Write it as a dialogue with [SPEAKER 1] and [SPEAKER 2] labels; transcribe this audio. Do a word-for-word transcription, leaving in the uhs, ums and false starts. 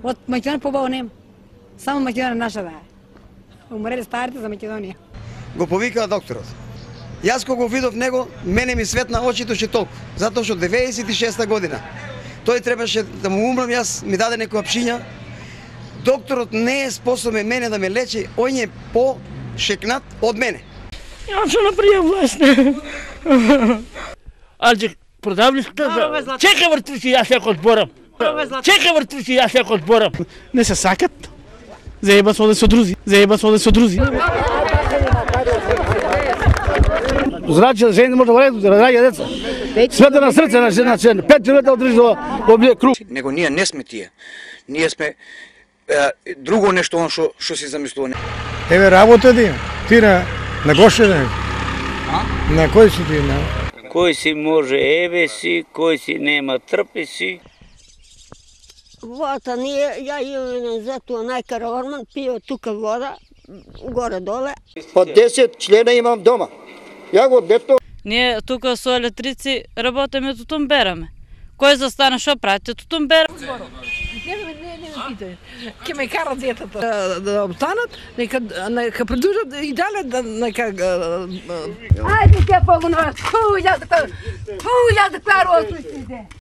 [SPEAKER 1] От Македония по-бавно нема. Само Македония наша да е. Умрели старите за Македония.
[SPEAKER 2] Го повикаа докторот. Јас кога го видов него, мене ми светна очите ше толку, затоа што деветдесет и шеста година тој требаше да му умрам, јас ми даде некоја пшиња. Докторот не е способен мене да ме лечи, он е по-шекнат од мене.
[SPEAKER 3] Јас што направија власт. Алџи продавли што? Чекай вртвици, јас ја зборам. Чекай вртвици, јас ја зборам. Не се сакат. Заеба се оде со друзи. Заеба се оде со друзи. Зраче жени може да вареду, да раѓа деца. Свете на срце на жена, пет човека одржи до облие круг.
[SPEAKER 4] Него ние не сме тие. Ние сме е, друго нешто он што што си замислува.
[SPEAKER 5] Еве работа да има. Ти на на Гошеве. На кој си ти на?
[SPEAKER 6] Кој си може еве си, кој си нема трпи си.
[SPEAKER 7] Водата ние, ја имам зато најкараварман, пио тука вода, горе-доле.
[SPEAKER 8] По десет члена имам дома. Ја го дето.
[SPEAKER 9] Ние тука со електрици работиме, тутун бераме. Кој застане што прави, тутун бераме.
[SPEAKER 1] Не, не, не, не, ќе ме карат детата да, да обстанат, нека, нека продолжат и дале да нека... Ајде, ќе погнат, хуја да, хуја да кларо осуштите.